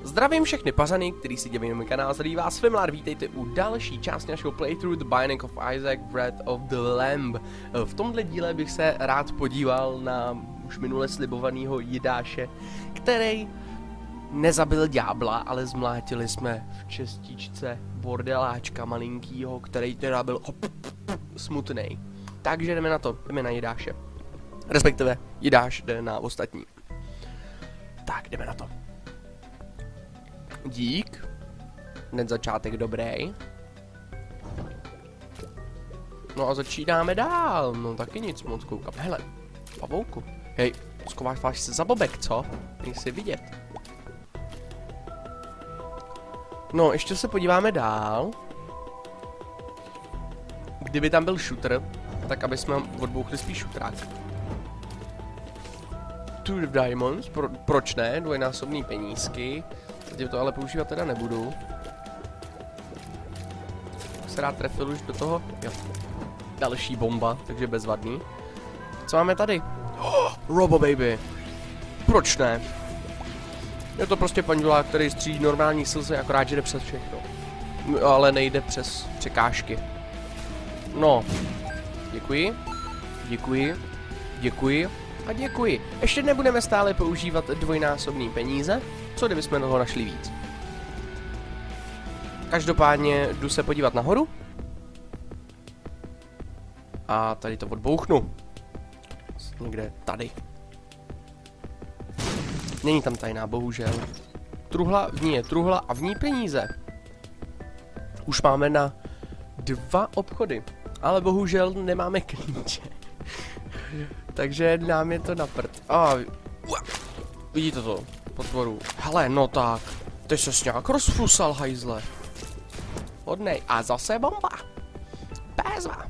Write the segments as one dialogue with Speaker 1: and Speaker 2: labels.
Speaker 1: Zdravím všechny pařany, kteří si dělají na můj kanál, zdraví vás Fimlar, vítejte u další části našeho playthrough The Binding of Isaac Breath of the Lamb. V tomhle díle bych se rád podíval na už minule slibovaného Jidáše, který nezabil ďábla, ale zmlátili jsme v čestičce bordeláčka malinkýho, který teda byl smutnej. Takže jdeme na to, jdeme na Jidáše. Respektive Jidáš jde na ostatní. Tak, jdeme na to. Dík. Hned začátek dobrý. No a začínáme dál. No taky nic moc koukám. Hele, pavouku. Hej, schováš se za bobek, co? Nejsi vidět. No, ještě se podíváme dál. Kdyby tam byl shooter, tak aby jsme odbouchli spíš shootrák. Two diamonds, proč ne? Dvojnásobný penízky. Teď to ale používat teda nebudu. Se rád trefil už do toho? Jo. Další bomba, takže bezvadný. Co máme tady? Oh, Robo Baby. Proč ne? Je to prostě pandulák, který střídí normální slzy, akorát že jde přes všechno. Ale nejde přes překážky. No. Děkuji. Děkuji. Děkuji. A děkuji. Ještě nebudeme stále používat dvojnásobný peníze. Co kdybychom toho našli víc? Každopádně jdu se podívat nahoru. A tady to odbouchnu. Někde tady. Není tam tajná, bohužel. Truhla, v ní je truhla a v ní peníze. Už máme na 2 obchody. Ale bohužel nemáme klíče. Takže nám je to na prd. Vidíte to? Potvoru. Hele, no tak. Ty ses nějak rozfusal, hajzle. Hodnej. A zase bomba. Pézva.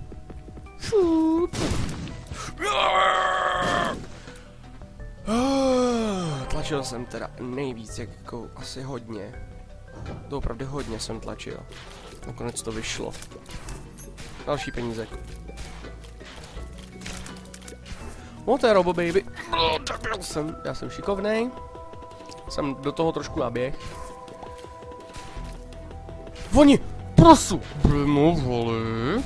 Speaker 1: Tlačil jsem teda nejvíc, jako asi hodně. To opravdu hodně jsem tlačil. Nakonec to vyšlo. Další penízek. No to je Robo Baby. Já jsem šikovnej. Jsem do toho trošku naběh. Oni! Prosu! Voli.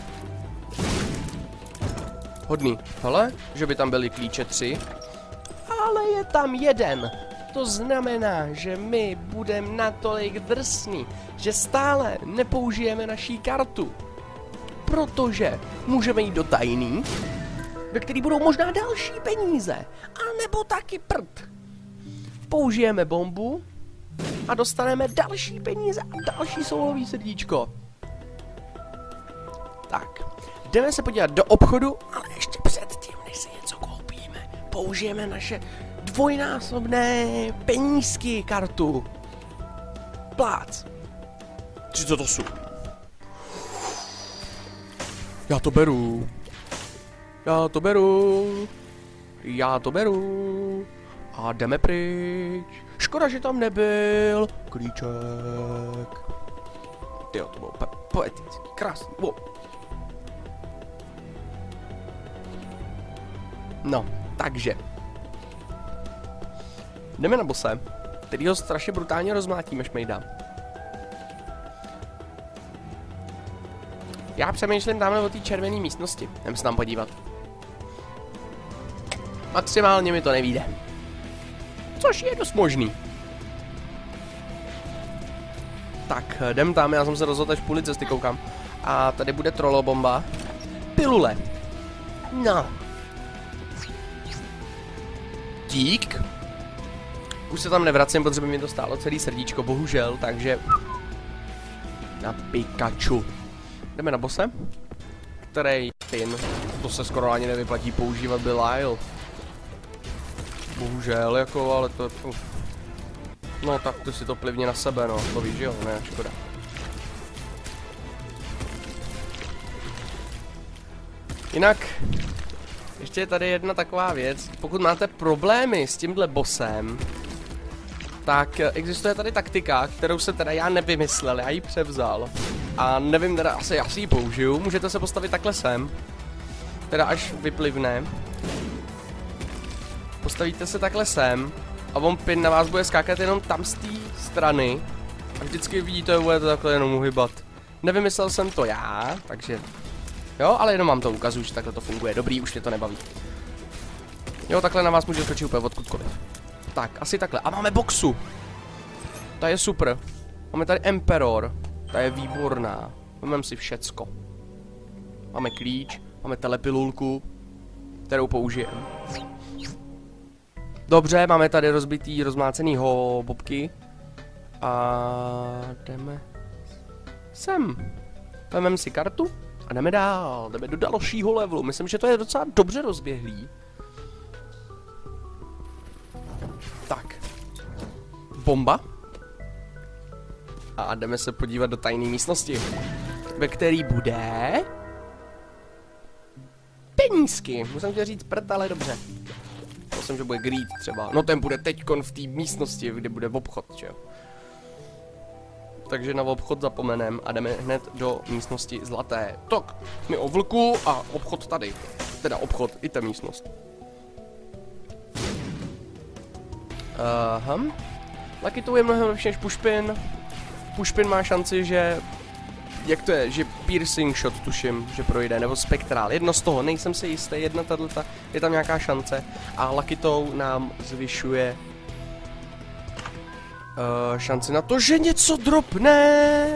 Speaker 1: Hodný. Hele, že by tam byly klíče 3. Ale je tam 1. To znamená, že my budeme natolik drsní, že stále nepoužijeme naší kartu. Protože můžeme jít do tajný, ve který budou možná další peníze. A nebo taky prd. Použijeme bombu a dostaneme další peníze a další soulový srdíčko. Tak, jdeme se podívat do obchodu, ale ještě předtím, než si něco koupíme, použijeme naše dvojnásobné penízky kartu. Plác. 38. Já to beru. Já to beru. Já to beru. A jdeme pryč. Škoda, že tam nebyl klíček. Tyjo, to bylo poetický, krásný. Wow. No, takže. Jdeme na bose, který ho strašně brutálně rozmlátíme, šmejda. Já přemýšlím tamhle o té červené místnosti. Jdeme se tam podívat. Maximálně mi to nevíde. Což je dost možný. Tak, jdem tam, já jsem se rozhodl až půli cesty, koukám. A tady bude trolobomba. Pilule. No. Dík. Už se tam nevracím, protože by mi to stálo celý srdíčko, bohužel, takže... Na Pikachu. Jdeme na bose. Který pin. To se skoro ani nevyplatí používat, by Lyle. Bohužel, jako, ale to... No tak ty si to plivně na sebe, no, to víš, jo, ne, škoda. Jinak, ještě je tady jedna taková věc, pokud máte problémy s tímhle bossem, tak existuje tady taktika, kterou se teda já nevymyslel, já ji převzal. A nevím, teda asi ji použiju, můžete se postavit takhle sem, teda až vyplivne. Postavíte se takhle sem a on pin na vás bude skákat jenom tam z té strany a vždycky vidíte, bude to takhle jenom uhybat. Nevymyslel jsem to já, takže jo, ale jenom vám to ukazuju, že takhle to funguje. Dobrý, už mě to nebaví. Jo, takhle na vás může skočit úplně odkudkoliv. Tak, asi takhle. A máme boxu. Ta je super. Máme tady Emperor. Ta je výborná. Máme si všecko. Máme klíč, máme telepilulku, kterou použijeme. Dobře, máme tady rozbitý, rozmlácenýho bobky. A jdeme sem. Vezmeme si kartu a jdeme dál. Jdeme do dalšího levelu. Myslím, že to je docela dobře rozběhlý. Tak. Bomba. A jdeme se podívat do tajné místnosti, ve který bude penízky. Musím chtěl říct prd, ale dobře. Myslím, že bude greed třeba. No ten bude teďkon v té místnosti, kde bude obchod, že jo. Takže na obchod zapomenem a jdeme hned do místnosti zlaté. Tak, my o vlku a obchod tady. Teda obchod, i ta místnost. Aha. Taky to je mnohem lepší než pushpin. Pushpin má šanci, že... Jak to je? Že piercing shot tuším, že projde, nebo spektrál. Jedno z toho, nejsem si jistý, jedna tato, je tam nějaká šance. A Lucky Toe nám zvyšuje... šanci na to, že něco dropne.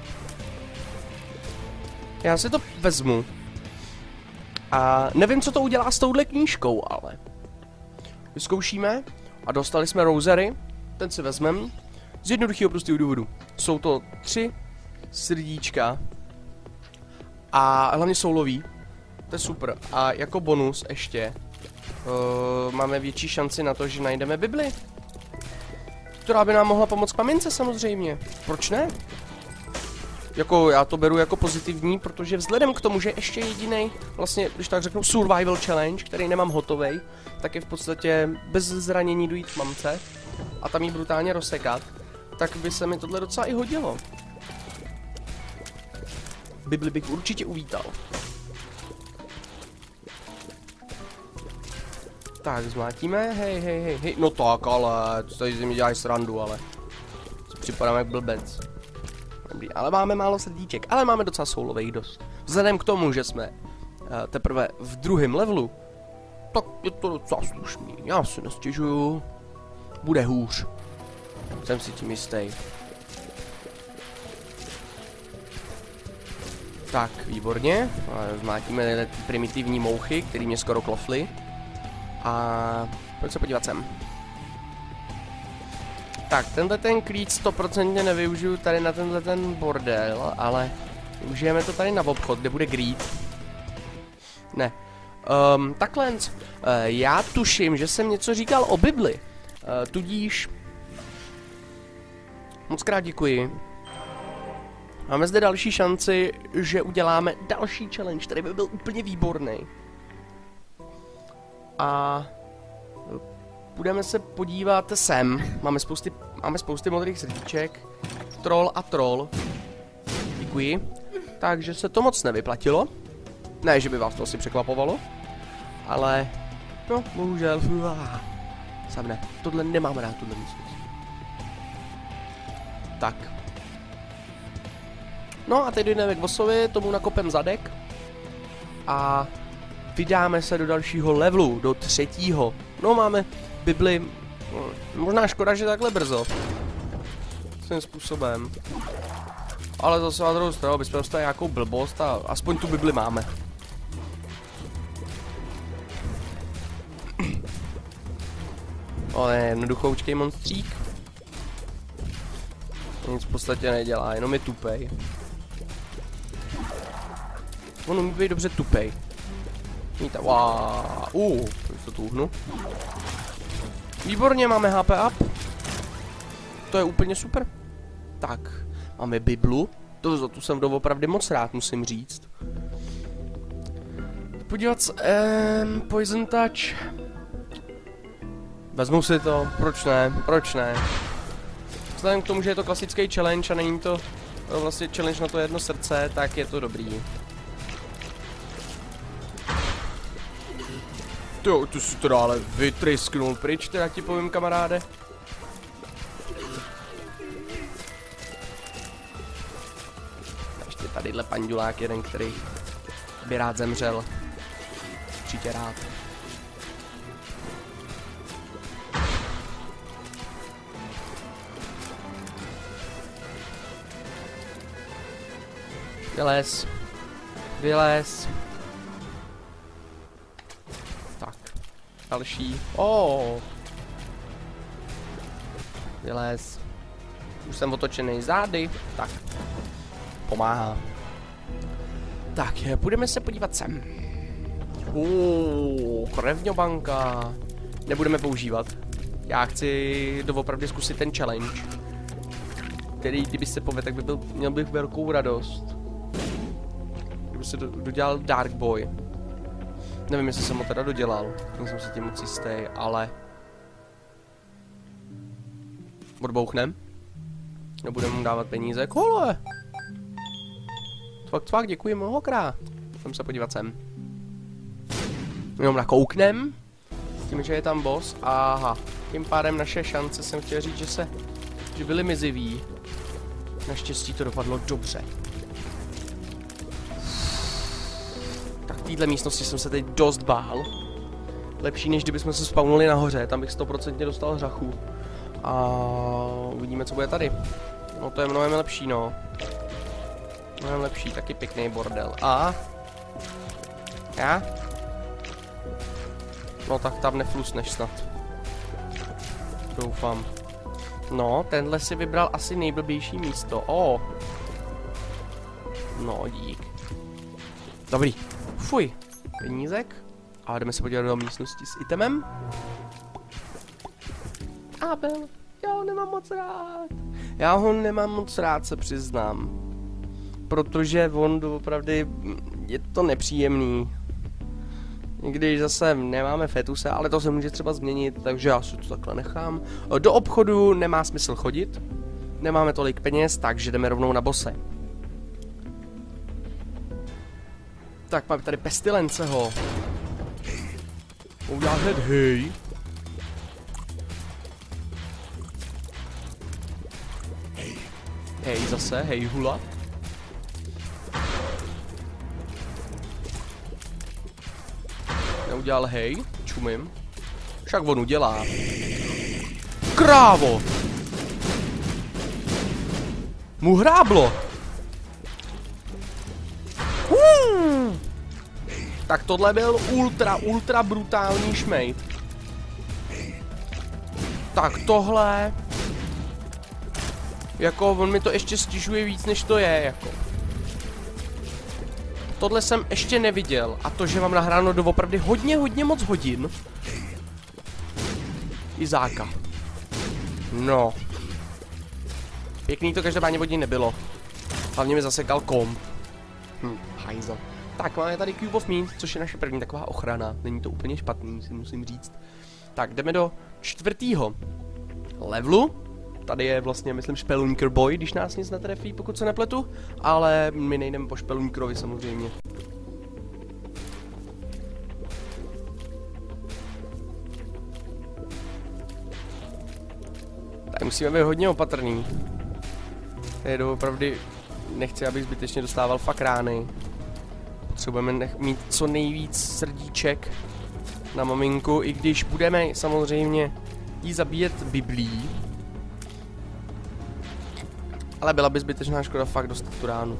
Speaker 1: Já si to vezmu. A nevím, co to udělá s touhle knížkou, ale... Vyzkoušíme. A dostali jsme rosery. Ten si vezmeme. Z jednoduchého prostého důvodu. Jsou to 3 srdíčka. A hlavně soulový. To je super. A jako bonus ještě máme větší šanci na to, že najdeme Bibli. Která by nám mohla pomoct k mamince samozřejmě. Proč ne? Jako já to beru jako pozitivní, protože vzhledem k tomu, že ještě jediný, vlastně, když tak řeknu, survival challenge, který nemám hotovej, tak je v podstatě bez zranění dojít k mamce a tam jí brutálně rozsekat, tak by se mi tohle docela i hodilo. Bibli bych určitě uvítal. Tak, zmlátíme, hej, no tak, ale, tady si mi děláš srandu, ale, co připadám jak blbec. Dobrý, ale máme málo srdíček, ale máme docela soulových dost. Vzhledem k tomu, že jsme teprve v druhém levelu, tak je to docela slušný, já si nestěžuju, bude hůř, jsem si tím jistý. Tak, výborně, zmátíme ty primitivní mouchy, které mě skoro klofly. A pojď se podívat sem. Tak, tenhle ten klíč 100% nevyužiju tady na tenhle ten bordel, ale využijeme to tady na obchod, kde bude greed. Ne. Takhle, já tuším, že jsem něco říkal o Bibli. Tudíž moc krát děkuji. Máme zde další šanci, že uděláme další challenge, který by byl úplně výborný. A budeme se podívat sem. Máme spousty modrých srdíček. Troll a troll. Děkuji. Takže se to moc nevyplatilo. Ne, že by vás to asi překvapovalo. Ale, no, bohužel. Sam ne. Tohle nemám rád, tuhle místnost. Tak. No a teď jdeme k bossovi, tomu nakopem zadek. A vydáme se do dalšího levelu, do 3. No máme Bibli, možná škoda, že takhle brzo. Svým způsobem. Ale zase na druhou stranu, bychom dostali nějakou blbost a aspoň tu Bibli máme. Ale jednoduchoučkej monstřík. Nic v podstatě nedělá, jenom je tupej. On umí být dobře tupej. Už to tuhnu. Výborně, máme HP up. To je úplně super. Tak, máme Biblu. To tu jsem doopravdy moc rád, musím říct. Podívat se, Poison Touch. Vezmu si to, proč ne. Vzhledem k tomu, že je to klasický challenge a není to vlastně challenge na to jedno srdce, tak je to dobrý. Jo, ty si teda ale vytrysknul pryč, teda ti povím, kamaráde. Ještě tadyhle pandulák jeden, který by rád zemřel. Určitě rád. Vylez. Vylez. Tak. Další. Vylez. Už jsem otočený zády. Tak. Pomáhá. Tak, půjdeme se podívat sem. Krevňobanka. Nebudeme používat. Já chci doopravdy zkusit ten challenge. Který, kdyby se povedl, tak by měl bych velkou radost. Kdyby se dodělal Dark Boy. Nevím, jestli jsem ho teda dodělal. Nejsem si tím moc jistý, ale... Odbouchnem. Nebudeme mu dávat peníze. Kole! Cvak, děkuji mnohokrát. Jdem se podívat sem. Jenom nakouknem. S tím, že je tam boss. Aha. Tím pádem naše šance, jsem chtěl říct, že byly mizivý. Naštěstí to dopadlo dobře. Tak v této místnosti jsem se teď dost bál. Lepší, než kdybychom se spawnuli nahoře, tam bych 100% dostal hřachu. A uvidíme, co bude tady. No to je mnohem lepší, no. Mnohem lepší, taky pěkný bordel. A? Já? No tak tam neflusneš snad. Doufám. No, tenhle si vybral asi nejblbější místo. No, dík. Dobrý. Fuj. Penízek. A jdeme se podívat do místnosti s itemem. Abel. Já ho nemám moc rád. Já ho nemám moc rád, se přiznám. Protože on opravdu je to nepříjemný. Když zase nemáme fetuse, ale to se může třeba změnit, takže já si to takhle nechám. Do obchodu nemá smysl chodit. Nemáme tolik peněz, takže jdeme rovnou na bose. Tak máme tady pestilenceho. Udělá hned hej. Hej zase, hej hula. Neudělal hej, čumím. Však on udělá. Krávo! Mu hráblo! Tak tohle byl ultra brutální šmejt. Tak tohle... Jako on mi to ještě stěžuje víc, než to je, jako. Tohle jsem ještě neviděl. A to, že mám nahráno doopravdy hodně moc hodin. Izáka. No. Pěkný to každopádně hodin nebylo. Hlavně mi zasekal komp. Hajzel. Tak, máme tady Cube of Meat, což je naše první taková ochrana. Není to úplně špatný, si musím říct. Tak, jdeme do 4. levelu. Tady je vlastně, myslím, Spelunker Boy, když nás nic netrefí, pokud se nepletu. Ale my nejdeme po Spelunkerovi samozřejmě. Tak musíme být hodně opatrný. Tady opravdu nechci, abych zbytečně dostával fakt rány. Potřebujeme mít co nejvíc srdíček na maminku, i když budeme samozřejmě jí zabíjet biblí. Ale byla by zbytečná škoda fakt dostat tu ránu.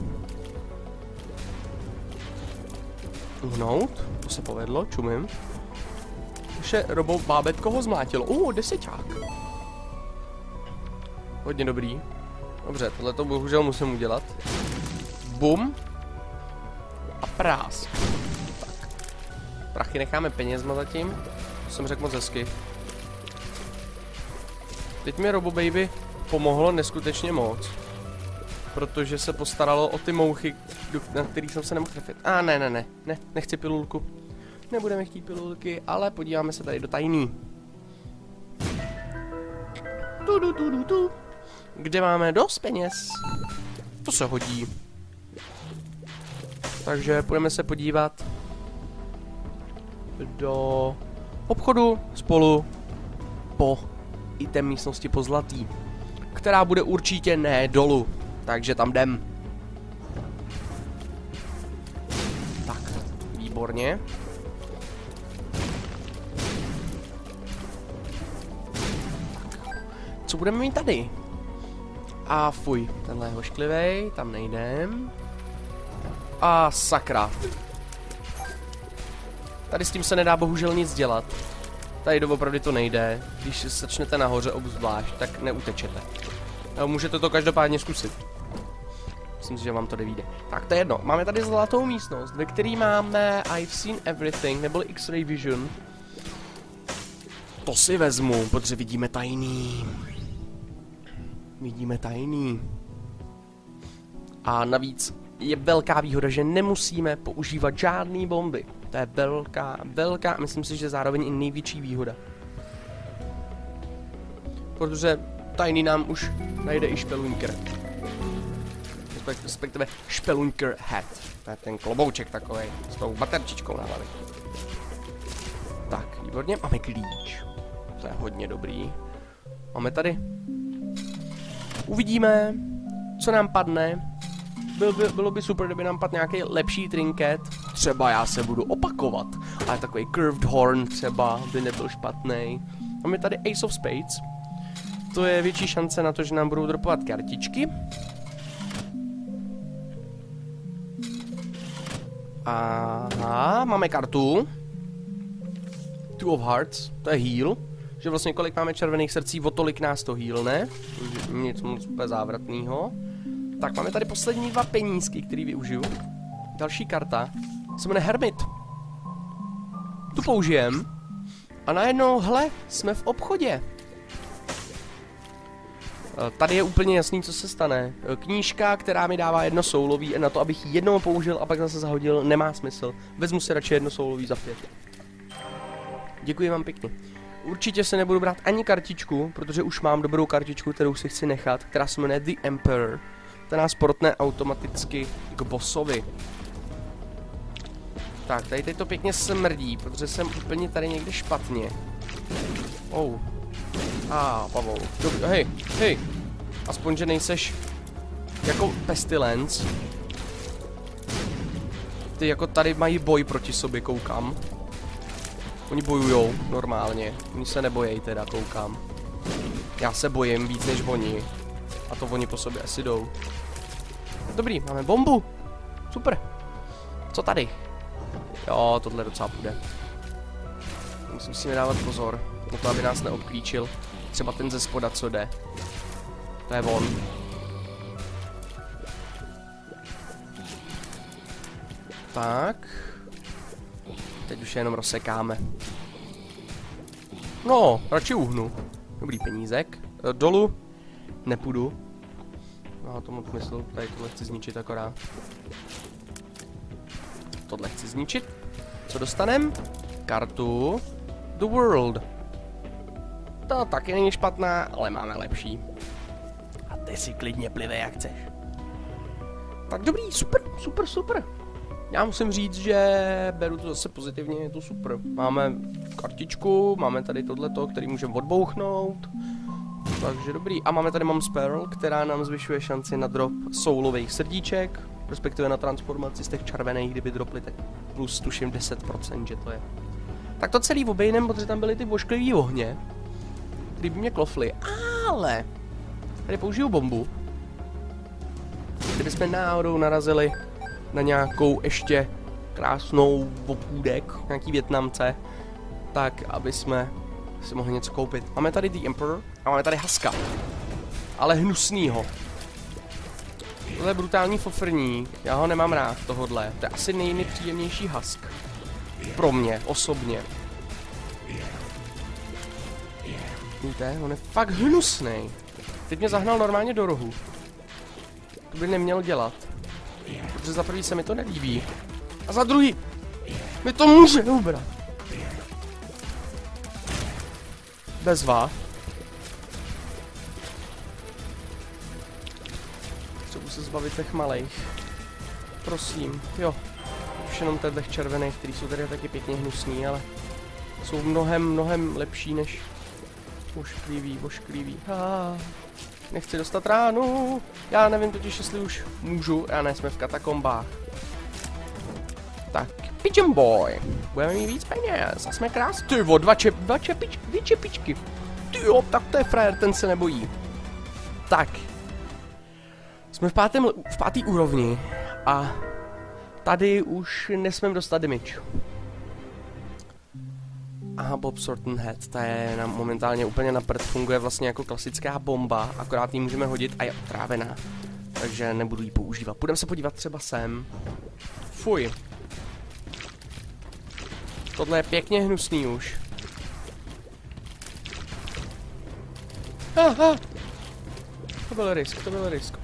Speaker 1: Uhnout, to se povedlo, čumím. Naše bábetko ho zmlátilo. 10. Hodně dobrý. Dobře, tohleto bohužel musím udělat. Bum. A prás. Tak. Prachy necháme penězma zatím. To jsem řekl moc hezky. Teď mi Robo Baby pomohlo neskutečně moc. Protože se postaralo o ty mouchy, na kterých jsem se nemohl trefit. Ne, nechci pilulku. Nebudeme chtít pilulky, ale podíváme se tady do tajný. Kde máme dost peněz. To se hodí. Takže půjdeme se podívat do obchodu spolu po item místnosti po zlatý, která bude určitě ne dolů, takže tam jdem. Tak, výborně. Tak, co budeme mít tady? A fuj, tenhle je hošklivej, tam nejdem. A sakra. Tady s tím se nedá bohužel nic dělat. Tady doopravdy to nejde. Když se začnete nahoře obzvlášť, tak neutečete. Můžete to každopádně zkusit. Myslím si, že vám to nevíde. Tak to je jedno. Máme tady zlatou místnost, ve které máme I've seen everything, neboli X-ray vision. To si vezmu, protože vidíme tajný. Vidíme tajný. A navíc je velká výhoda, že nemusíme používat žádný bomby. To je velká, myslím si, že zároveň i největší výhoda. Protože tajný nám už najde i špelunker. Respektive špelunker hat. To je ten klobouček takovej, s tou baterčičkou na hlavě. Tak, výborně, máme klíč. To je hodně dobrý. Máme tady. Uvidíme, co nám padne. Bylo by super, kdyby nám padl nějaký lepší trinket. Třeba já se budu opakovat. Ale takový curved horn třeba by nebyl špatný. Máme tady Ace of Spades. To je větší šance na to, že nám budou dropovat kartičky. Aha, máme kartu. Two of Hearts, to je heal. Že vlastně kolik máme červených srdcí, o tolik nás to healne. Nic moc úplně závratného. Tak máme tady poslední 2 penízky, který využiju. Další karta se jmenuje Hermit. Tu použijem. A najednou, hle, jsme v obchodě. Tady je úplně jasný, co se stane. Knížka, která mi dává 1 soulový, na to, abych jednou použil a pak zase zahodil, nemá smysl. Vezmu si radši 1 soulový za 5. Děkuji vám pěkně. Určitě se nebudu brát ani kartičku, protože už mám dobrou kartičku, kterou si chci nechat, která se jmenuje The Emperor. Ta nás portne automaticky k bossovi. Tak, tady teď to pěkně smrdí, protože jsem úplně tady někde špatně. Oh. Pavou. Hej. Aspoň, že nejseš jako pestilence. Ty jako tady mají boj proti sobě, koukám. Oni bojujou normálně. Oni se nebojí teda, koukám. Já se bojím víc než oni. A to oni po sobě asi jdou. Dobrý, máme bombu. Super. Co tady? Jo, tohle docela půjde. Musíme dávat pozor. Na to, aby nás neobklíčil. Třeba ten ze spoda, co jde. To je on. Tak. Teď už je jenom rozsekáme. No, radši uhnu. Dobrý penízek. Dolů nepůjdu. No, to moc smysl. Tady tohle chci zničit akorát. Tohle chci zničit. Co dostanem? Kartu. The World. To taky není špatná, ale máme lepší. A ty si klidně plivej, jak chceš. Tak dobrý, super. Já musím říct, že beru to zase pozitivně, je to super. Máme kartičku, máme tady tohleto, který můžeme odbouchnout. Takže dobrý. A máme tady Mom's Pearl, která nám zvyšuje šanci na drop soulových srdíček, respektive na transformaci z těch červených, kdyby droply, tak plus tuším 10%, že to je. Tak to celý obejnem, protože tam byly ty vošklivý ohně, který by mě klofly, ale tady použiju bombu. Kdybychom náhodou narazili na nějakou ještě krásnou obchůdek, nějaký Vietnamce, tak aby jsme si mohli něco koupit. Máme tady The Emperor a máme tady Haska. Ale hnusnýho. Tohle je brutální fofrník, já ho nemám rád tohodle. To je asi nejnepříjemnější Husk. Pro mě, osobně. Víte, on je fakt hnusnej. Teď mě zahnal normálně do rohu. To by neměl dělat. Protože za prvý se mi to nelíbí. A za druhý mi to může ubrat. Bezva. Třeba se zbavit těch malejch. Prosím, jo. Už jenom těch červených, který jsou tady taky pěkně hnusný, ale jsou mnohem lepší než ošklivý. Nechci dostat ránu. Já nevím totiž, jestli už můžu. Já ne, jsme v katakombách. Tak, Pigeon Boy. Budeme mít víc peněz a jsme krásní. Ty vo, dvě čepičky. Ty jo, tak to je frajer, ten se nebojí. Tak. Jsme v páté úrovni a tady už nesmím dostat damage. Aha, Bob Thornton Head, ta je momentálně úplně na prd, funguje vlastně jako klasická bomba, akorát ji můžeme hodit a je otrávená. Takže nebudu ji používat. Půjdeme se podívat třeba sem. Fuj. Tohle je pěkně hnusný už. Aha. To byl risk.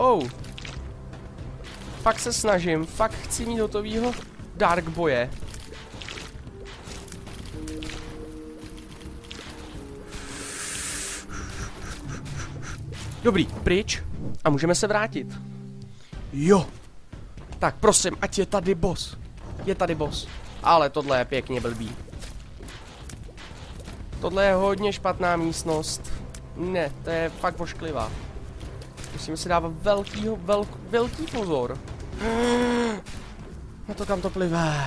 Speaker 1: Fakt se snažím, fakt chci mít hotovýho Dark Boye. Dobrý, pryč. A můžeme se vrátit. Jo. Tak prosím, ať je tady boss. Ale tohle je pěkně blbý. Tohle je hodně špatná místnost. Ne, to je fakt ošklivá. Musíme si dávat velký pozor. Na to, kam to plive.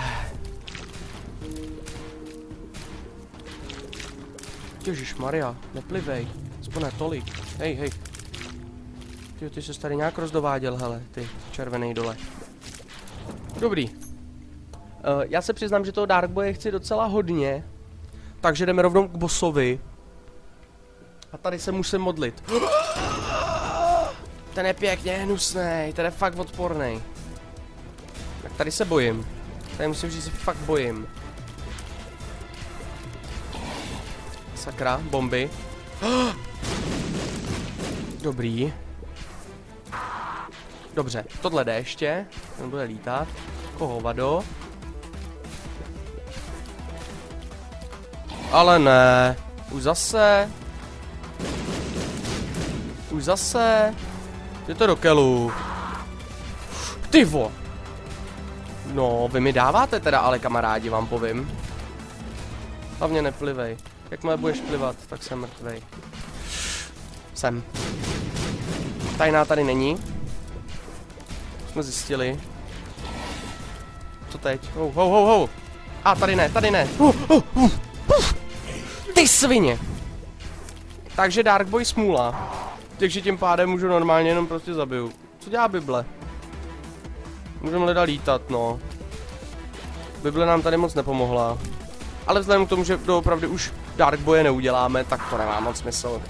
Speaker 1: Ježišmarja, neplivej. Aspoň ne tolik. Hej. Ty jsi tady nějak rozdováděl, hele, ty červený dole. Dobrý. Já se přiznám, že toho Dark Boye chci docela hodně. Takže jdeme rovnou k bossovi. A tady se musím modlit. Ten je pěkně hnusnej, ten je fakt odporný. Tak tady se bojím. Tady musím říct, že se fakt bojím. Sakra, bomby. Dobrý. Dobře, tohle jde ještě. Ten bude lítat. Hovado. Ale ne. Už zase. Je to do kelu. Tyvo. No, vy mi dáváte teda, ale kamarádi, vám povím. Hlavně neplivej. Jakmile budeš plivat, tak jsem mrtvej. Jsem. Tajná tady není. Jsme zjistili. Co teď? Ho. A tady ne. Ty svině! Takže Dark Boy smůla. Takže tím pádem můžu normálně jenom prostě zabiju. Co dělá Bible? Můžeme leda lítat, no. Bible nám tady moc nepomohla. Ale vzhledem k tomu, že doopravdy už Dark Boye neuděláme, tak to nemá moc smysl.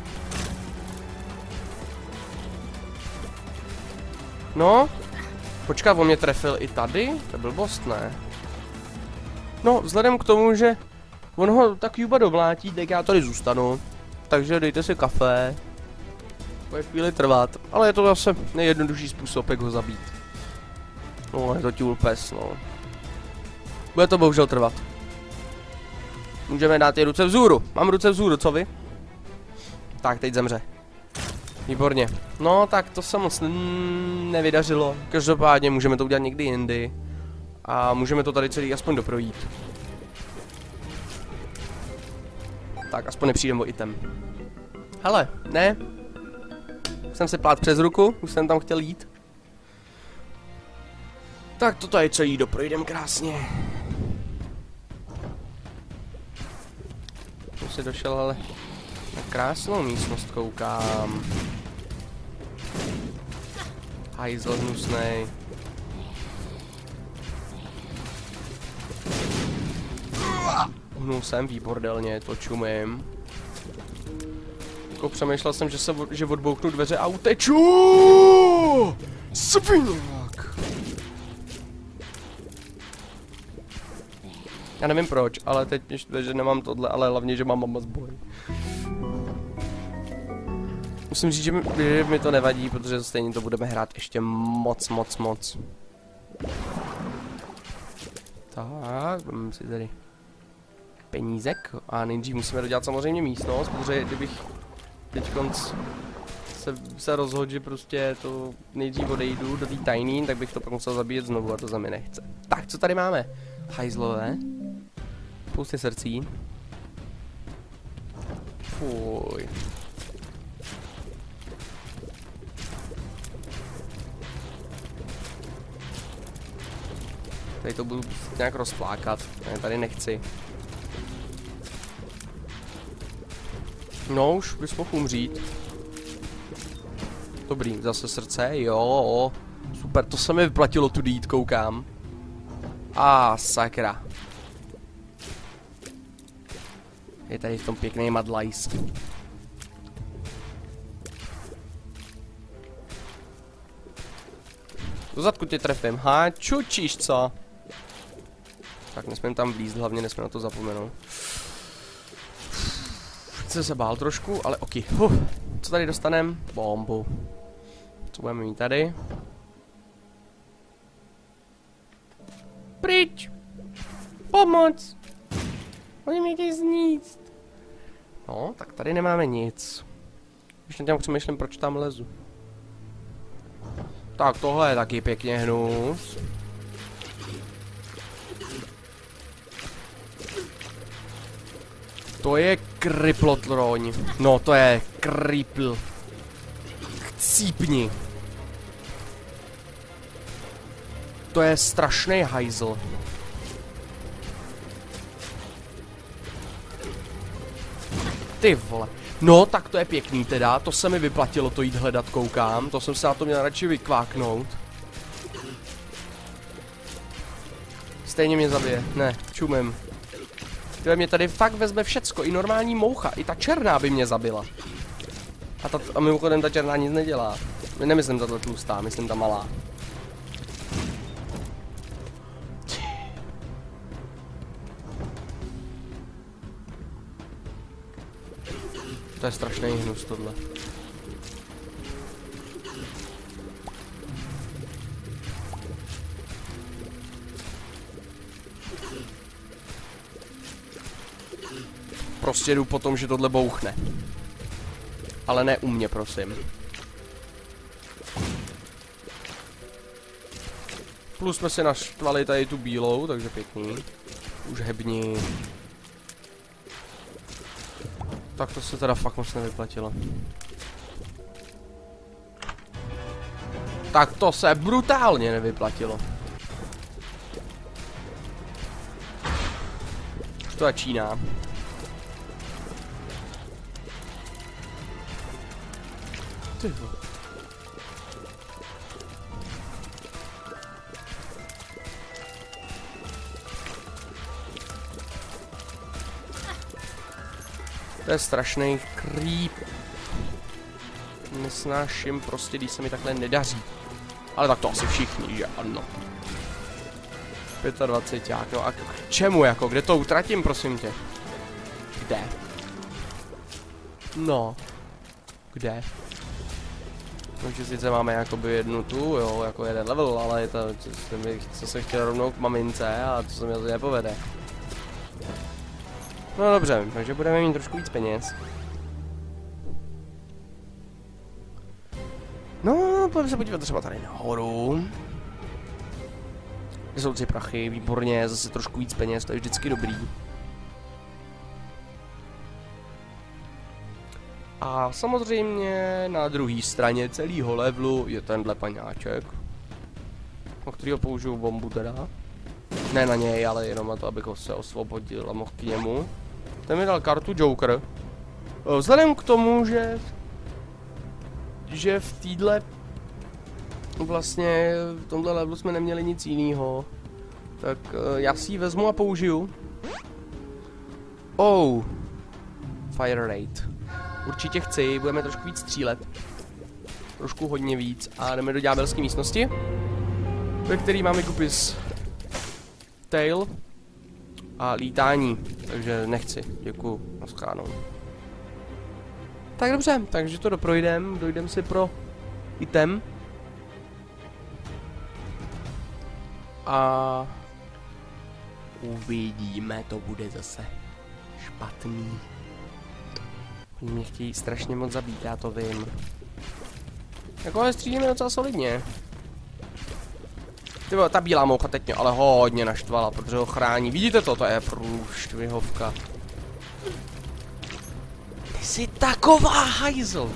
Speaker 1: No. Počkat, on mě trefil i tady? To je blbost, ne? No, vzhledem k tomu, že on ho tak Juba dovlátí, tak já tady zůstanu. Takže dejte si kafe. Bude chvíli trvat, ale je to zase nejjednodušší způsob, jak ho zabít. No, je to Tule pes, no. Bude to bohužel trvat. Můžeme dát je ruce vzhůru. Mám ruce vzhůru, co vy? Tak, teď zemře. Výborně. No, tak to se moc nevydařilo. Každopádně můžeme to udělat někdy jindy. A můžeme to tady celý aspoň doprojít. Tak, aspoň nepřijdem o item. Hele, ne. Jsem se plát přes ruku, už jsem tam chtěl jít. Tak to tady celý doprojdem krásně. Už si došel, ale na krásnou místnost koukám. Hajzl hnusnej. Uhnul jsem výbordelně, to čumím. Jako přemýšlel jsem, že odbouknu dveře a uteču! Sviňák! Já nevím proč, ale teď mě štve, že nemám tohle, ale hlavně, že mám moc boj. Musím říct, že mi to nevadí, protože stejně to budeme hrát ještě moc. Tak, budeme si tady penízek a nejdřív musíme dodělat samozřejmě místnost, protože kdybych teďkonc se rozhodl, že prostě to nejdřív odejdu do té tajný, tak bych to pak musel zabíjet znovu a to za mě nechce. Tak, co tady máme? Hajzlové. Spousty srdcí. Fuj. Tady to budu nějak rozplákat. Já tady nechci. No, už bys mohl umřít. Dobrý, zase srdce, jo. Super, to se mi vyplatilo tu jít, koukám. Sakra. Je tady v tom pěkný madlajs. Do zadku tě trefím, čučíš co? Tak nesmím tam vlízt, hlavně nesmím na to zapomenout. Jsem se bál trošku, ale ok. Co tady dostanem? Bombu. Co budeme mít tady? Pryč! Pomoc! Oni mě chtějí zníst. No, tak tady nemáme nic. Ještě tím přemýšlím, proč tam lezu. Tak tohle je taky pěkně hnus. To je kriplotloň. No, to je kripl. Chcípni. To je strašný hajzl. Ty vole. No, tak to je pěkný teda. To se mi vyplatilo to jít hledat, koukám. To jsem se na to měl radši vykváknout. Stejně mě zabije. Ne, čumím. Tyhle mě tady fakt vezme všecko. I normální moucha. I ta černá by mě zabila. A mimochodem ta černá nic nedělá. Nemyslím tato tlustá, myslím ta malá. To je strašný hnus tohle. Prostě jdu po tom, že tohle bouchne. Ale ne u mě, prosím. Plus jsme si naštvali tady tu bílou, takže pěkný. Už hebni. Tak to se teda fakt moc nevyplatilo. Tak to se brutálně nevyplatilo. To začíná. To je strašný creep. Nesnáším prostě, když se mi takhle nedaří. Ale tak to asi všichni, že ano. 25, no a k čemu jako, kde to utratím, prosím tě? Kde? No. Kde? No, že sice máme jakoby jednu tu, jo, jako jeden level, ale je to, co se chtěl rovnou k mamince a to se mi asi nepovede. No dobře, takže budeme mít trošku víc peněz. No, pojďme se podívat třeba tady nahoru. Kde jsou 3 prachy, výborně, zase trošku víc peněz, to je vždycky dobrý. A samozřejmě na druhé straně celého levelu je tenhle paňáček, o kterého použiju bombu teda. Ne na něj, ale jenom na to, abych ho se osvobodil a mohl k němu. Ten mi dal kartu Joker. Vzhledem k tomu, že v téhle vlastně v tomhle levelu jsme neměli nic jiného, tak já si ji vezmu a použiju. Oh, fire rate. Určitě chci, budeme trošku víc střílet. Trošku hodně víc a jdeme do ďábelské místnosti, ve který máme kupis tail a lítání, takže nechci, děkuju, naschánou. Tak dobře, takže to dojdem si pro item. A uvidíme, to bude zase špatný. Oni mě chtějí strašně moc zabít, já to vím. Jako ale střílíme docela solidně. Tyvo, ta bílá moucha teď mě ale hodně naštvala, protože ho chrání. Vidíte to? To je průšvihovka. jsi taková hajzl.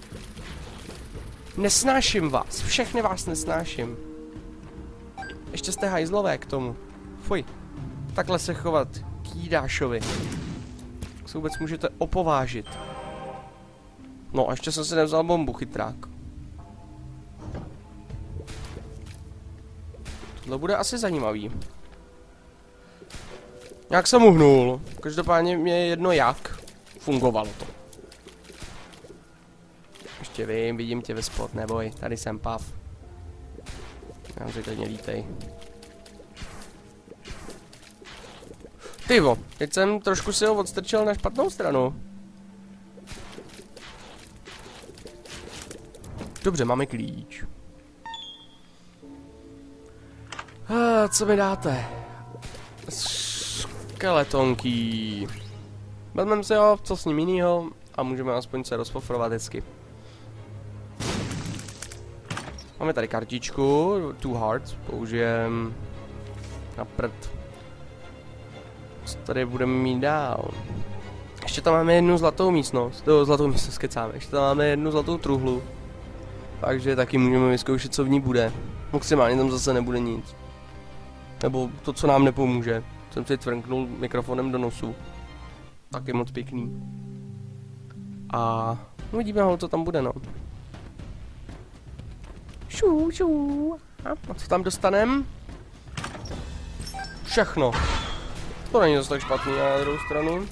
Speaker 1: Nesnáším vás, všechny vás nesnáším. Ještě jste hajzlové k tomu. Fuj, takhle se chovat k jídášovi. Jak se vůbec můžete opovážit? No a ještě jsem si nevzal bombu, chytrák. Tohle bude asi zajímavý. Jak jsem uhnul. Každopádně mě je jedno jak. Fungovalo to. Ještě vidím tě ve spot, neboj, tady jsem pav. Já si klidně vítej. Tyvo, teď jsem trošku si ho odstrčil na špatnou stranu. Dobře, máme klíč. Co mi dáte? Skeletonký. Vezmeme si ho, co s ním jinýho a můžeme aspoň se rozpofrovat hezky. Máme tady kartičku, 2 hearts, použijem na prd. Co tady budeme mít dál? Ještě tam máme jednu zlatou místnost, kecáme, ještě tam máme jednu zlatou truhlu. Takže taky můžeme vyzkoušet, co v ní bude. Maximálně tam zase nebude nic. Nebo to, co nám nepomůže. Jsem si tvrknul mikrofonem do nosu. Taky moc pěkný. A uvidíme, co tam bude, no. A co tam dostanem? Všechno. To není zase tak špatný, a na druhou stranu.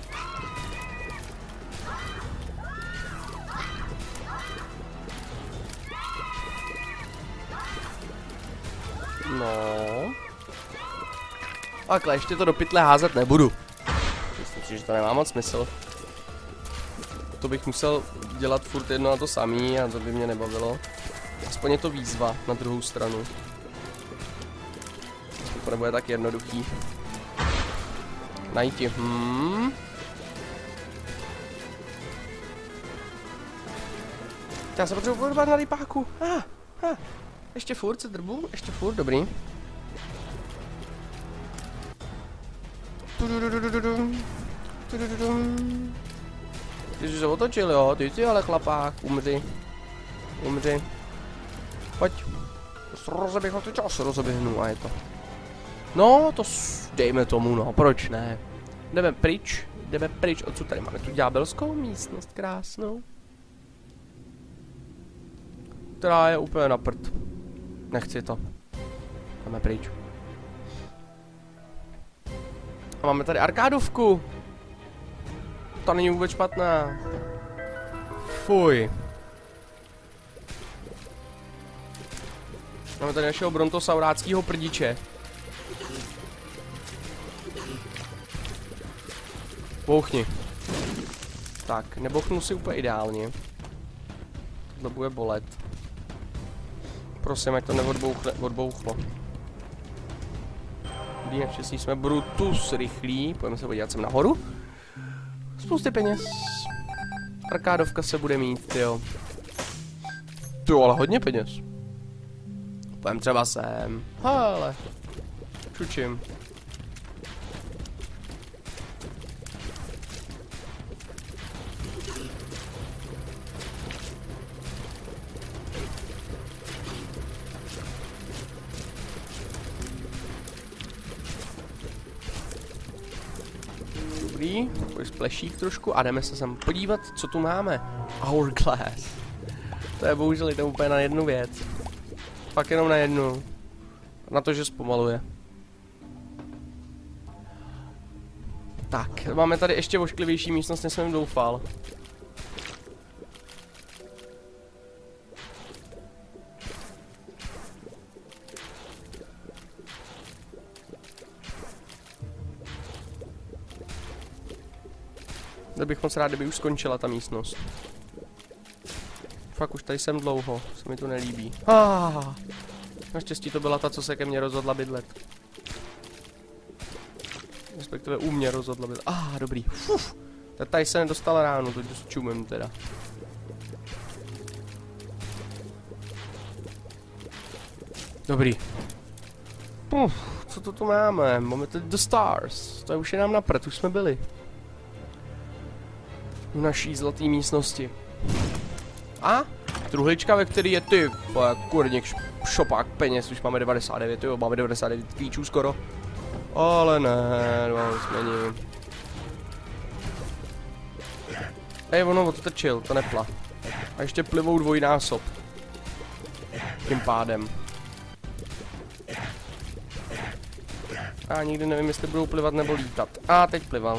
Speaker 1: No. Takhle, ještě to do pytle házet nebudu. Myslím si, že to nemá moc smysl. To bych musel dělat furt jedno a to samý a to by mě nebavilo. Aspoň je to výzva na druhou stranu. To nebude tak jednoduchý. Najti. Já se potřebuji podrbat na rypáku. Ještě furt se drbu, ještě furt, dobrý. Ty jsi se otočil, jo, ty jsi ale chlapák, umři. Umři. Pojď. Rozeběh ho, teď se rozeběhnu a je to. No, to dejme tomu, no, proč ne. Jdeme pryč, odsud tady máme tu ďábelskou místnost krásnou. Která je úplně na prd. Nechci to. Jdeme pryč. A máme tady arkádovku. To není vůbec špatná. Fuj. Máme tady našeho brontosauráckého prdiče. Bouchni. Tak, nebouchnu si úplně ideálně. Tohle bude bolet. Prosím, ať to neodbouchlo. Naštěstí jsme Brutus rychlí. Pojďme se podívat sem nahoru. Spousty peněz. Arkádovka se bude mít, tyjo. Tyjo, ale hodně peněz. Pojďme třeba sem. Hele. Čučím. Dobrý, takový splešík trošku a jdeme se sem podívat, co tu máme. Hourglass. To je bohužel jde úplně na jednu věc. Fakt jenom na jednu. Na to, že zpomaluje. Tak, máme tady ještě ošklivější místnost, než jsem doufal. Byl bych moc rád, kdyby už skončila ta místnost. Fakt už tady jsem dlouho, se mi to nelíbí. Naštěstí to byla ta, co se ke mně rozhodla bydlet. Respektive u mě rozhodla bydlet. Dobrý. Tady se nedostal ráno, to s čumem teda. Dobrý. Co to tu máme? Máme tady The Stars. To už je nám na prd, už jsme byli. v naší zlaté místnosti. A truhlička, ve který je ty kurník šopák peněz, už máme 99, jo, máme 99 kvíčů skoro. Ale ne, no, není. Ono odtrčil, to nepla. A ještě plivou dvojnásob. Tím pádem. A nikdy nevím, jestli budou plivat nebo lítat. A teď plival.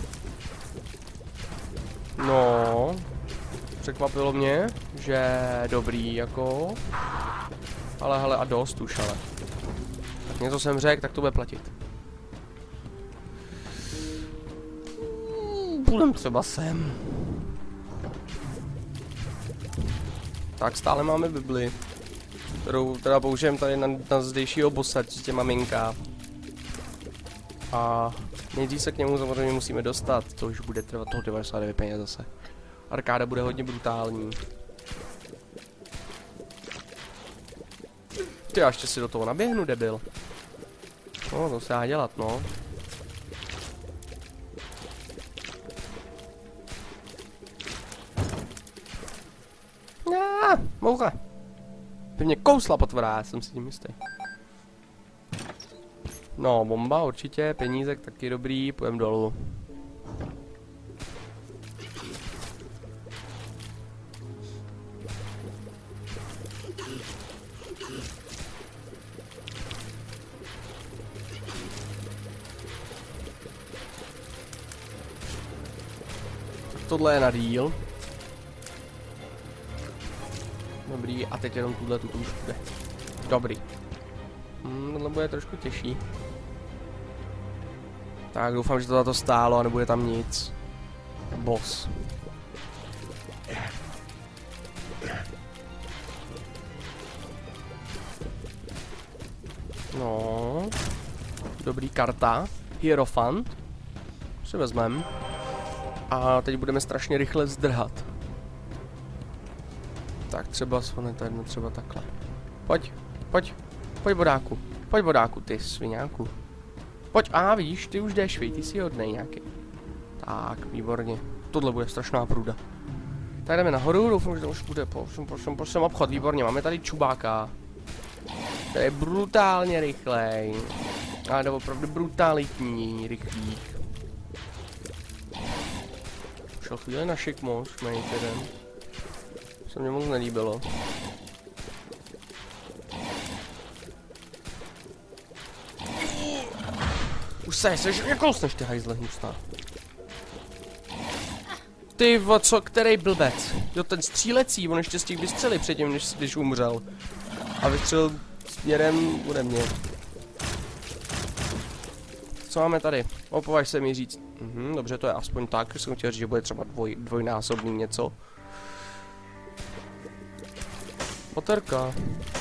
Speaker 1: No. Překvapilo mě, že dobrý jako. Ale hele, a dost už, ale. Tak něco jsem řekl, tak to bude platit. Půjdem třeba sem. Tak stále máme Bibli, kterou teda použijeme tady na zdejšího bossa, čistě maminka. A nejdřív se k němu samozřejmě musíme dostat, což bude trvat toho 99 peněz zase. Arkáda bude hodně brutální. Ty, já ještě si do toho naběhnu, debil. No, to se dá dělat, no. Moucha. Ty mě kousla potvrdá, já jsem si tím jistý. No, bomba určitě, penízek taky dobrý, půjdem dolů. Tohle je na díl. Dobrý, a teď jenom tuhle tuto už bude. Dobrý. Tohle bude trošku těžší. Tak doufám, že to za to stálo a nebude tam nic. Boss. No. Dobrý karta. Hierophant. Si vezmem. A teď budeme strašně rychle zdrhat. Tak třeba to jedno třeba takhle. Pojď, pojď, pojď bodáku. Pojď bodáku, ty sviňáku. Pojď, vidíš, ty už jdeš, ty jsi hodnej nějaký. Tak, výborně. Tohle bude strašná průda. Tak jdeme nahoru, doufám, že to už bude, prosím obchod, výborně, máme tady čubáka. To je brutálně rychlej. A to opravdu brutalitní, rychlík. Šel chvíli na šikmo, šmejt jeden. Se mě moc nelíbilo. Už seš, jak kousneš ty hajzle hnusná. Ty co, který blbec? Jo, ten střílecí, on ještě stihl vystřelit předtím, když umřel. A vystřelil směrem ode mě. Co máme tady? Opovaž se mi říct. Dobře, to je aspoň tak, jsem chtěl říct, že bude třeba dvojnásobný něco. Baterka.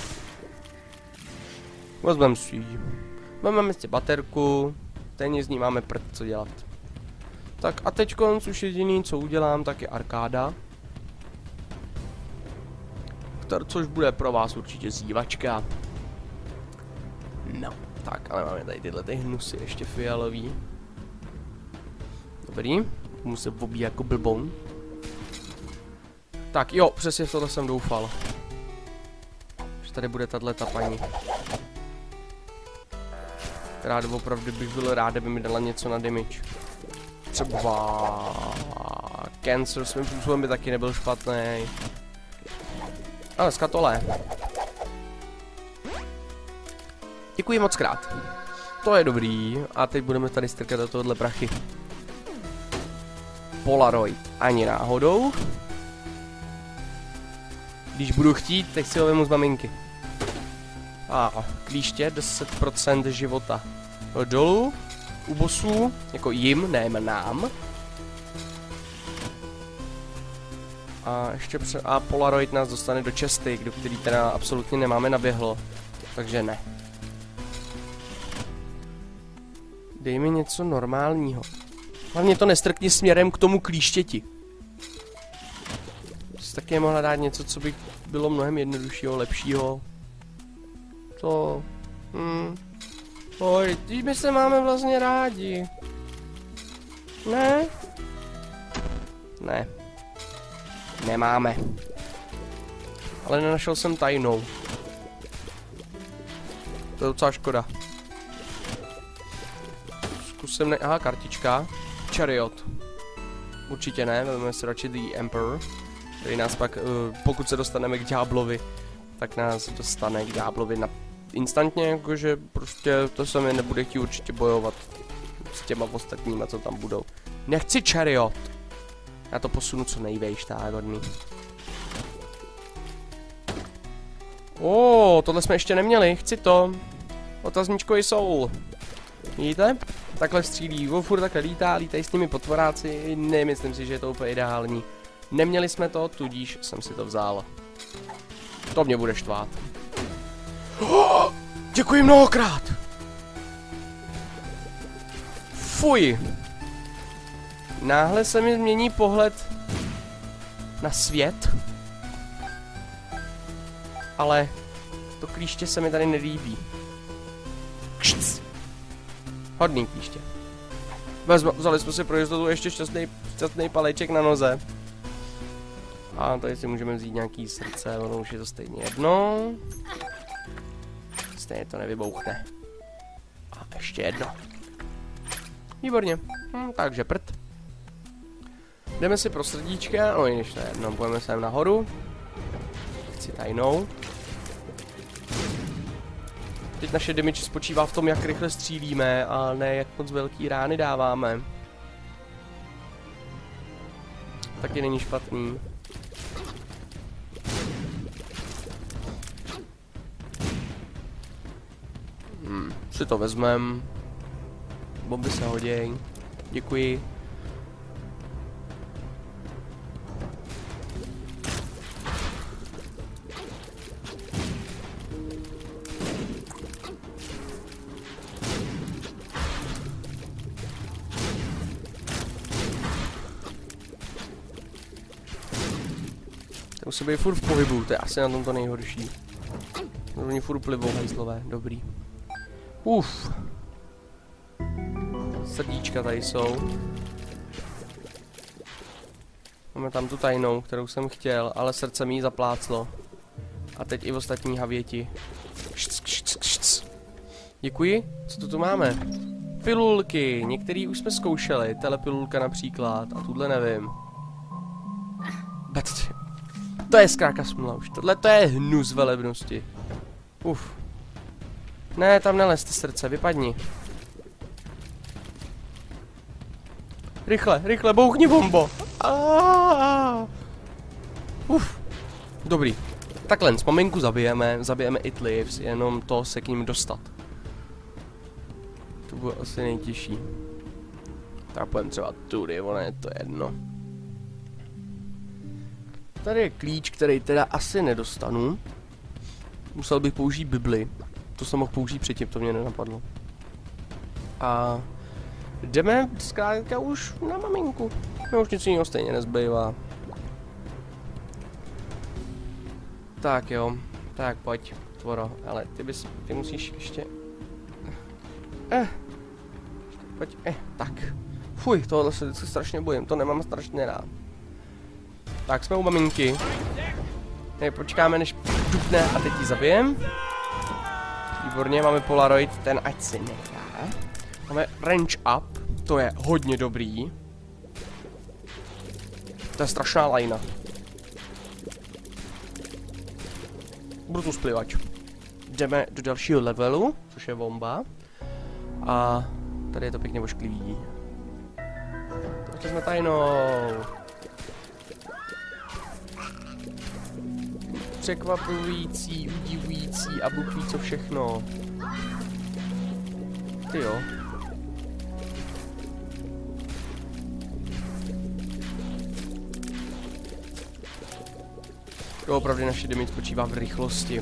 Speaker 1: Vezmeme si ji. Vezmeme si baterku. Stejně z ní máme prd co dělat. Tak a teď už jediný, co udělám, tak je arkáda. Což bude pro vás určitě zývačka. No, tak, ale máme tady tyhle hnusy ještě fialový. Dobrý. Musím se pobít jako blbon. Tak jo, přesně v tohle jsem doufal. Že tady bude tato paní. Která opravdu bych byl rád, aby mi dala něco na damage. Třeba Cancer svým způsobem by taky nebyl špatný. Ale skatole. Děkuji moc krát. To je dobrý. A teď budeme tady strkat do tohohle prachy. Polaroid. Ani náhodou. Když budu chtít, tak si ho vemu z maminky. Klíště 10% života. Dolů. U bossů. Jako jim, ne nám. A ještě a Polaroid nás dostane do česty, do který teda absolutně nemáme naběhlo. Takže ne. Dej mi něco normálního. Hlavně to nestrkni směrem k tomu klíštěti. Jsi taky mohla dát něco, co by bylo mnohem jednoduššího, lepšího. To... Oj, když my se máme vlastně rádi. Ne? Ne. Nemáme. Ale nenašel jsem tajnou. To je docela škoda. Zkusím aha, kartička. Chariot. Určitě ne, vezmeme si radši The Emperor. Který nás pak, pokud se dostaneme k ďáblovi, tak nás dostane k ďáblovi instantně, jakože prostě to se mi nebude chtít určitě bojovat s těma ostatníma, co tam budou. Nechci Chariot. Já to posunu co nejvejš, tak hodný. Tohle jsme ještě neměli, chci to. Otazníčkový soul. Vidíte? Takhle střílí, furt takhle lítají s nimi potvoráci, nemyslím si, že je to úplně ideální. Neměli jsme to, tudíž jsem si to vzal. To mě bude štvát. Děkuji mnohokrát! Fuj! Náhle se mi změní pohled na svět. Ale to klíště se mi tady nelíbí. Kšc. Hodný klíště. Vzali jsme si pro jistotu ještě šťastný paleček na noze. A tady si můžeme vzít nějaký srdce, ono už je to stejně jedno. Stejně to nevybouchne. A ještě jedno. Výborně. Takže prd. Jdeme si pro srdíčka, no i když to je jedno, půjdeme sem nahoru. Chci tajnou. Teď naše damage spočívá v tom, jak rychle střílíme, a ne jak moc velký rány dáváme. Taky není špatný. Si to vezmem. Bomby se hoděj. Děkuji. To musí být furt v pohybu, to je asi na tom to nejhorší. Oni furt plivou hajzlové, dobrý. Srdíčka tady jsou. Máme tam tu tajnou, kterou jsem chtěl, ale srdce mi ji zapláclo. A teď i ostatní havěti. Děkuji. Co tu máme? Pilulky. Některý už jsme zkoušeli. Telepilulka například. A tuhle nevím. To je zkrátka smula už. Tohle to je hnus velebnosti. Ne, tam nelez ty srdce, vypadni. Rychle, rychle, bouchni bombo. Dobrý. Takhle, maminku zabijeme It Lives, jenom to se k ním dostat. To bude asi nejtěžší. Tak půjdem třeba tudy, ono je to jedno. Tady je klíč, který teda asi nedostanu. Musel bych použít Bibli. To jsem mohl použít předtím, to mě nenapadlo. A jdeme zkrátka už na maminku. Mě už nic jiného stejně nezbývá. Tak jo, tak pojď, tvoro, ale ty musíš ještě... Pojď, tak. Fuj, tohle se vždycky strašně bojím, to nemám strašně rád. Tak, jsme u maminky. Počkáme, než dupne a teď ji zabijem. Výborně, máme Polaroid, ten ať si nechá. Máme Range Up, to je hodně dobrý. To je strašná lajna. Brutus plivač. Jdeme do dalšího levelu, což je bomba. A tady je to pěkně ošklivý. Teď jsme tajnou. Překvapující, udivující a Bůh ví co všechno. Ty jo. To opravdu naše damage spočívá v rychlosti.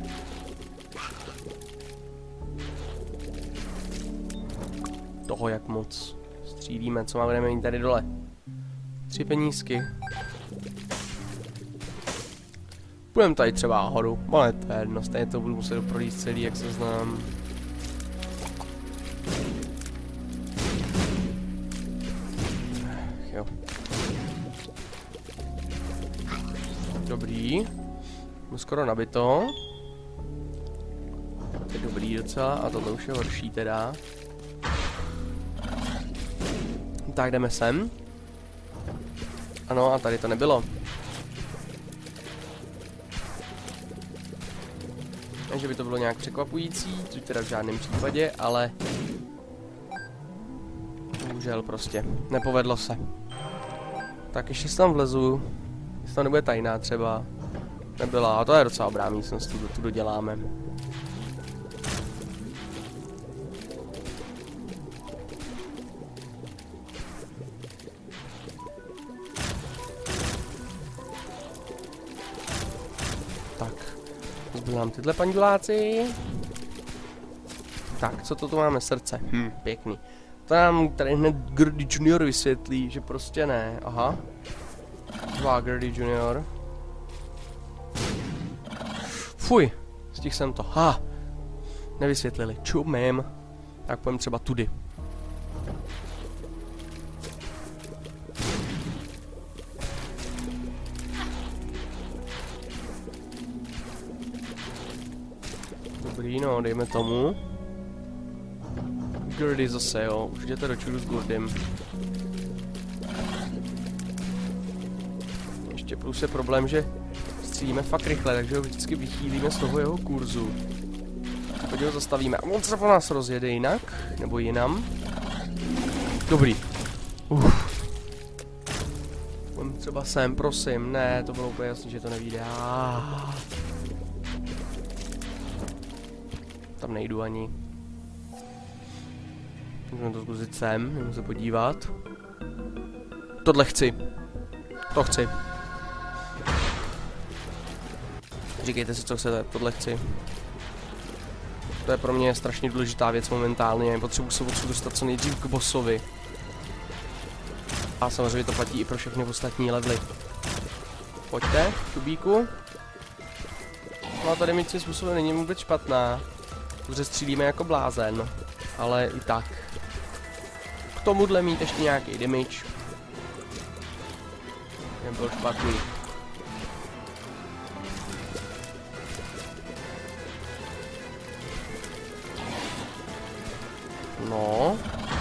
Speaker 1: Toho jak moc. Střílíme, co máme mít tady dole. 3 penízky. Půjdeme tady třeba nahoru, ale to je jedno, stejně to budu muset projít celý, jak se znám. Jo. Skoro nabito. To je dobrý docela a tohle už je horší teda. Tak jdeme sem. Ano, a tady to nebylo. Takže by to bylo nějak překvapující, což teda v žádném případě, ale bohužel prostě nepovedlo se. Tak ještě si tam vlezu, jestli to nebude tajná třeba. Nebyla, a to je docela dobrá místnost, tu doděláme. Tak, zbývám tyhle panduláci. Tak, co to tu máme? Srdce. Pěkný. To nám tady hned Gerdy Junior vysvětlí, že prostě ne. Aha. Dva Gerdy Junior. Fuj, stihl jsem to. Ha! Nevysvětlili. Čumím. Tak půjdem třeba tudy. Dobrý, no, dejme tomu. Gerdy zase, jo. Už jděte do čudu s Gordym. Ještě plus je problém, že střílíme fakt rychle, takže ho vždycky vychýlíme z toho jeho kurzu. Teď ho zastavíme. A on se po nás rozjede jinak, nebo jinam. Dobrý. Půjdem třeba sem, prosím. Ne, to bylo úplně jasný, že to nevíde. Tam nejdu ani. Můžeme to zkusit sem, můžeme se podívat. Tohle chci. To chci. Říkejte si, co chcete, tohle chci. To je pro mě strašně důležitá věc momentálně. Potřebuji se odsud dostat co nejdřív k bossovi. A samozřejmě to platí i pro všechny ostatní levely. Pojďte, Kubíku. No a tady mi tím způsobem není vůbec špatná. Dobře střílíme jako blázen. Ale i tak. K tomuhle mít ještě nějaký damage. Nebyl špatný. No.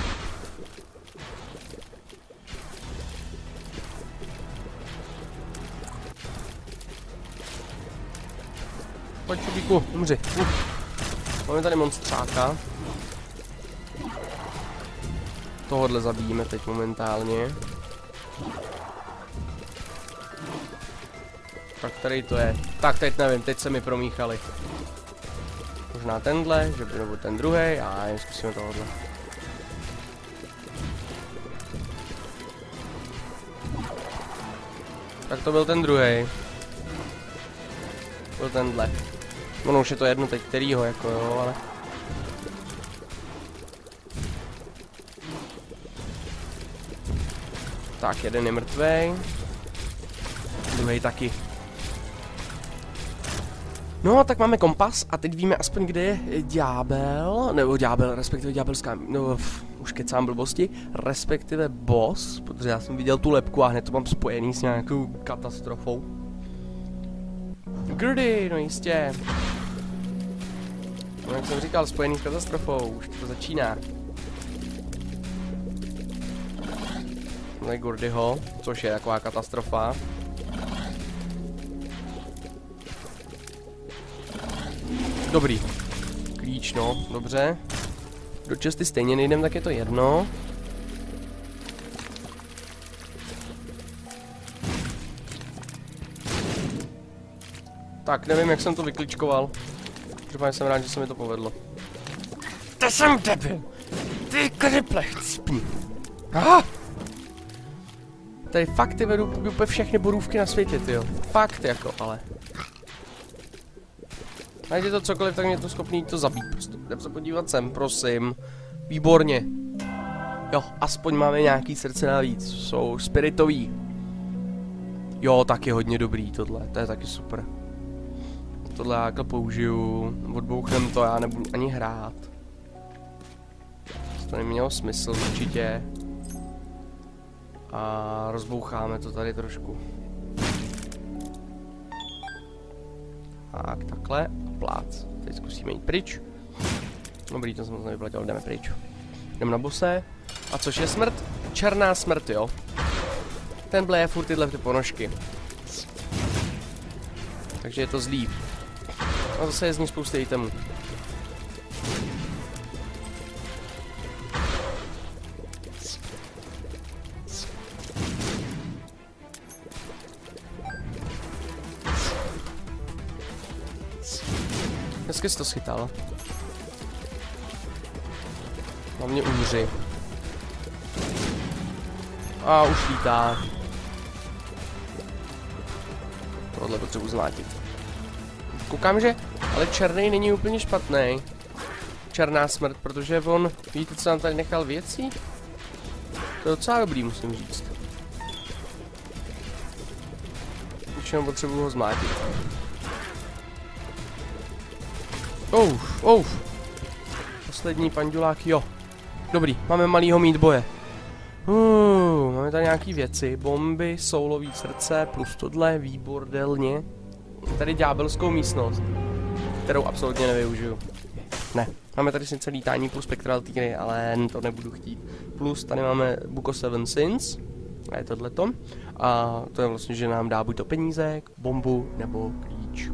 Speaker 1: Pojď, Čubíku, umři. Máme tady monstřáka. Tohodle zabijíme teď momentálně. Tak tady to je. Tak teď nevím, teď se mi promíchali. Možná tenhle, že by nebo ten druhý, a zkusíme tohodle. Tak to byl ten druhý. Byl tenhle. Ono už je to jedno teď kterýho, jako jo, ale... Tak, jeden je mrtvej. Druhý taky. No, tak máme kompas a teď víme aspoň, kde je ďábel, nebo ďábel, respektive ďábelská, no, už kecám blbosti, respektive boss, protože já jsem viděl tu lebku a hned to mám spojený s nějakou katastrofou. Gerdy, no jistě. No, jak jsem říkal, spojený s katastrofou, už to začíná. No, Gordyho, což je taková katastrofa. Dobrý. Klíč, no, dobře. Do česty stejně nejdem, tak je to jedno. Tak, nevím, jak jsem to vykličkoval. Protože jsem rád, že se mi to povedlo. To jsem debil! Ty kriple, chcípni! Aha! Tady fakt ty vedu úplně všechny borůvky na světě, tyjo. Fakt jako, ale... Ať je to cokoliv, tak mě to schopný to zabít prostě. Jdem se podívat sem, prosím. Výborně. Jo, aspoň máme nějaký srdce navíc. Jsou spiritový. Jo, tak je hodně dobrý tohle, to je taky super. Tohle já použiju, odbouchneme to, já nebudu ani hrát. To nemělo smysl určitě. A rozboucháme to tady trošku. Tak, takhle. Plác. Teď zkusíme jít pryč. Dobrý, to jsem moc nevyplatil, jdeme pryč. Jdeme na bose. A což je smrt? Černá smrt, jo. Ten bleje furt tyhle ty ponožky. Takže je to zlý. A zase je z ní spousty itemů. Dneska jsi to schytal. Hlavně umři. A už lítá. Tohle potřebuji zlátit. Koukám, že ale černý není úplně špatný. Černá smrt, protože on, víte, co nám tady nechal věcí? To je docela dobrý, musím říct. Už potřebuji ho zmlátit. Poslední pandulák, jo. Dobrý, máme malýho meatboje. Máme tady nějaký věci. Bomby, soulový srdce, plus tohle, výbordelně. Tady ďábelskou místnost, kterou absolutně nevyužiju. Ne, máme tady sice lítání plus spektral týry, ale to nebudu chtít. Plus tady máme Book of Seven Sins, a je tohleto. A to je vlastně, že nám dá buď to peníze, bombu, nebo klíč.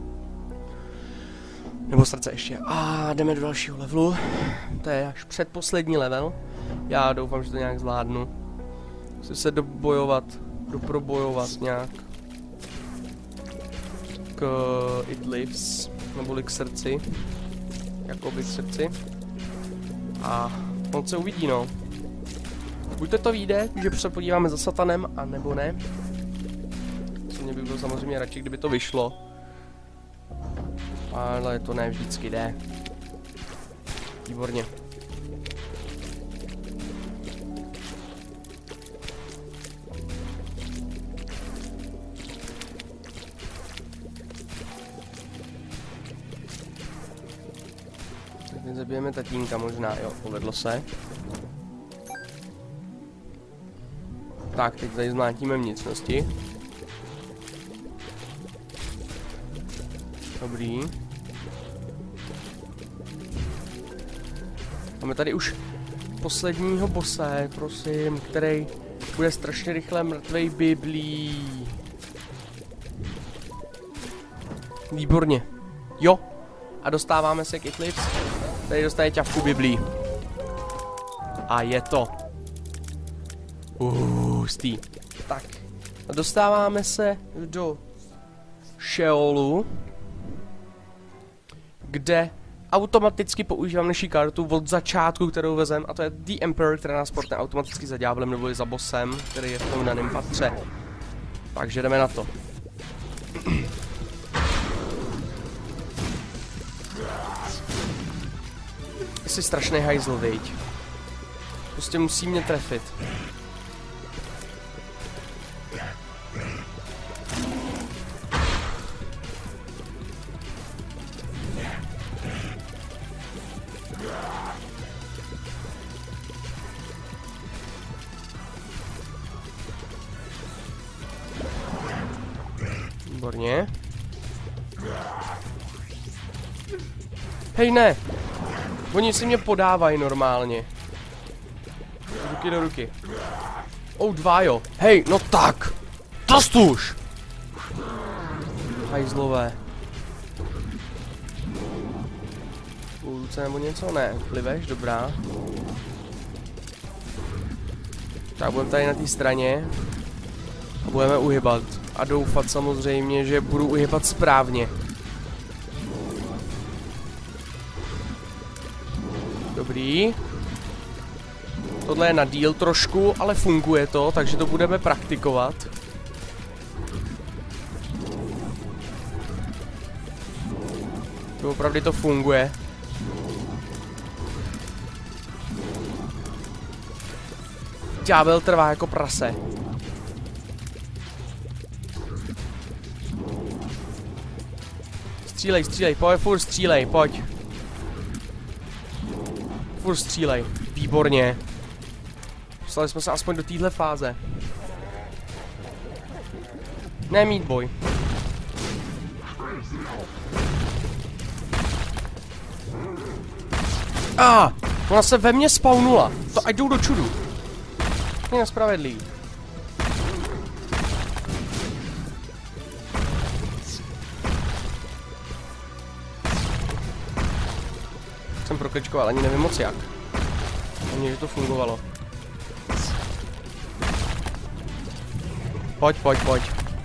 Speaker 1: Nebo srdce ještě. A jdeme do dalšího levelu. To je až předposlední level. Já doufám, že to nějak zvládnu. Chci se doprobojovat nějak k It Lives, neboli k srdci. Jakoby k srdci. A on se uvidí, no. Buď to vyjde, že se podíváme za satanem, a nebo ne. Co mě by bylo samozřejmě radši, kdyby to vyšlo. Ale to ne vždycky jde. Výborně. Tak teď zabijeme tatínka možná, jo, povedlo se. Tak, teď tady zmlátíme vnitřnosti. Dobrý. Máme tady už posledního bose, prosím, který bude strašně rychle mrtvej biblí. Výborně. Jo. A dostáváme se k It Lives. Tady dostane ťavku biblí. A je to. Hustý. Tak. A dostáváme se do Sheolu, kde automaticky používám naši kartu od začátku, kterou vezem, a to je The Emperor, která nás portne automaticky za ďáblem nebo za bossem, který je v tom daném patře. Takže jdeme na to. Jsi strašný hajzl, viď? Prostě musí mě trefit. Výborně. Hej, ne! Oni si mě podávají normálně. Ruky do ruky. Dva, jo. Hej, no tak! Tastuš! Hajzlové. Půlce nebo něco? Ne. Pliveš, dobrá. Tak budeme tady na té straně. A budeme uhybat. A doufat samozřejmě, že budu uhybat správně. Dobrý. Tohle je na díl trošku, ale funguje to, takže to budeme praktikovat. Opravdu to funguje. Ďábel trvá jako prase. Střílej, střílej, pojď, furt střílej, pojď. Furt střílej, výborně. Dostali jsme se aspoň do téhle fáze. Ne, meatboy. Ona se ve mně spawnula. To ať jdou do čudu. Je nespravedlivý. Jsem prokličkoval, ani nevím moc jak. Ani, že to fungovalo. Pojď, pojď, pojď.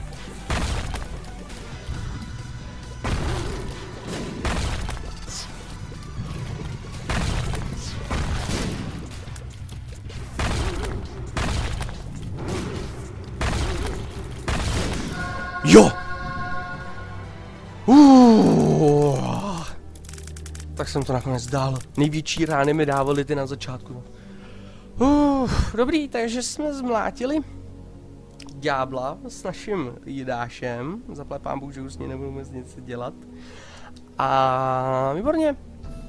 Speaker 1: Jo! Tak jsem to nakonec dal. Největší rány mi dávaly ty na začátku. Dobrý, takže jsme zmlátili ďábla s naším jídášem. Zaplať pánbůh, že už s ní nebudu moc nic dělat. A výborně.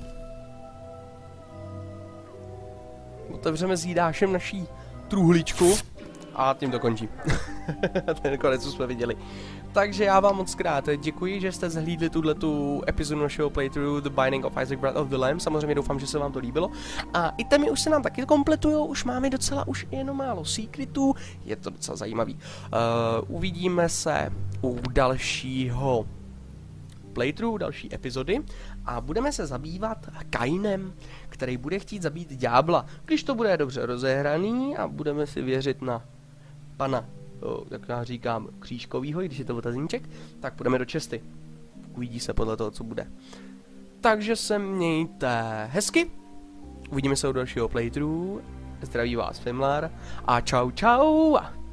Speaker 1: Otevřeme s jídášem naší truhličku. A tím to končí. Ten konec, co jsme viděli. Takže já vám moc krát děkuji, že jste zhlídli tuhletu epizodu našeho playthrough The Binding of Isaac Breath of the Lamb. Samozřejmě doufám, že se vám to líbilo. A itemy už se nám taky kompletujou, už máme docela už jenom málo secretů. Je to docela zajímavý. Uvidíme se u dalšího playthrough, další epizody a budeme se zabývat Kainem, který bude chtít zabít ďábla. Když to bude dobře rozehraný a budeme si věřit na pana, jak já říkám, křížkovýho, když je to otazníček, tak půjdeme do česty. Uvidí se podle toho, co bude. Takže se mějte hezky. Uvidíme se u dalšího playthrough. Zdraví vás Fimlar a čau čau.